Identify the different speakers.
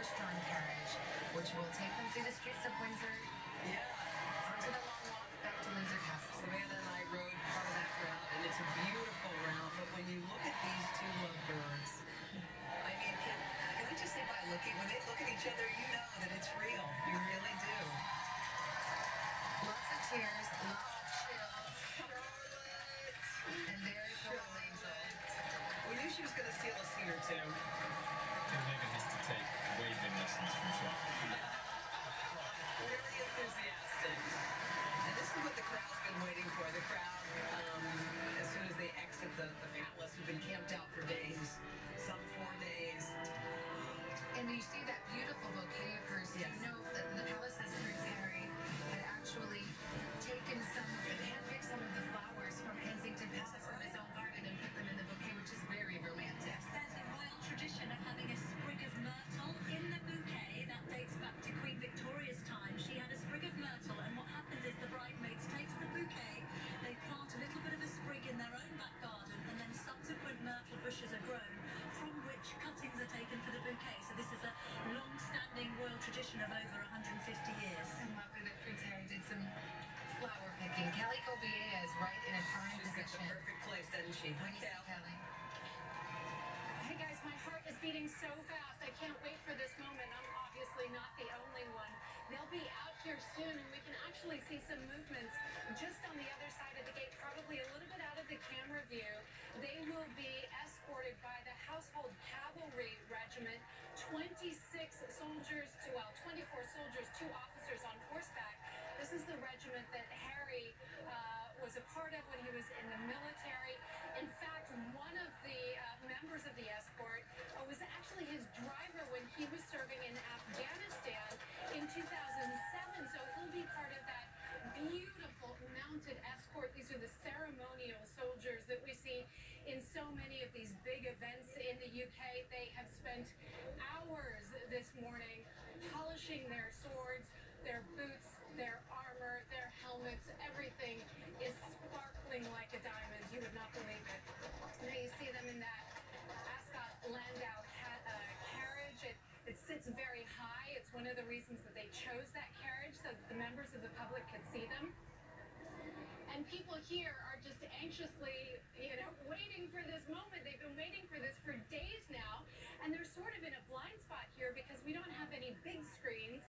Speaker 1: horse-drawn carriage, which will take them through the streets of Windsor.
Speaker 2: Yeah.
Speaker 1: Onto the long walk back to Windsor Castle.
Speaker 2: Savannah and I rode part of that route, and it's a beautiful route. But when you look at these two lovebirds, I mean, can I just say by looking, when they look at each other, you know that it's real. You really do.
Speaker 1: Lots of tears, lots of chills.
Speaker 2: Charlotte!
Speaker 1: And there's the little angel.
Speaker 2: We knew she was going to steal a scene or two.
Speaker 3: Meagain has to take waving lessons from Charlotte.
Speaker 2: Very enthusiastic. And this is what the crowd's been waiting for. The crowd, as soon as they exit the palace, have been camped out for days, some 4 days.
Speaker 1: And you see that beautiful bouquet of hers.
Speaker 2: Yes.
Speaker 1: You know that the palace's Prince Harry had actually taken handpicked some of the flowers from Kensington Palace from his own garden and put them in the bouquet, which is very romantic.
Speaker 4: There's a royal tradition of having a sprig of myrtle in the bouquet. That dates back to Queen Victoria's time. She had a sprig of myrtle, and what happens is the bridesmaids takes the bouquet, they plant a little bit of a sprig in their own back garden, and then subsequent myrtle bushes are grown, from which cuttings are taken for the bouquet. So this is a long-standing royal tradition of over 150 years.
Speaker 1: And lovely that Prince Harry did some flower picking. Kelly Cobiella is right in a prime
Speaker 2: She's got the
Speaker 1: position.
Speaker 2: perfect place, doesn't she?
Speaker 1: When you see Kelly.
Speaker 5: Hey guys, my heart is beating so fast. I can't wait for this moment. I'm obviously not the only one. They'll be out here soon, and we can actually see some movements just on the other side of the gate, probably a little bit out of the camera view. They will be escorted by the Household Cavalry Regiment, 24 soldiers, 2 officers on horseback. This is the regiment that Harry was a part of when he was in the military. In fact, one of the members of the escort was actually his driver when he was serving in Afghanistan in 2007. So he'll be part of that beautiful mounted escort. These are the ceremonial soldiers that we see in so many of these big events in the UK. They have spent hours this morning polishing their swords, their boots, their armor, their helmets. Everything is sparkling like a diamond. You would not believe it. Now you see them in that Ascot Landau carriage. It sits very high. It's one of the reasons that they chose that carriage, so that the members of the public could see them. And people here are just anxiously, waiting for this moment. They've been waiting for this for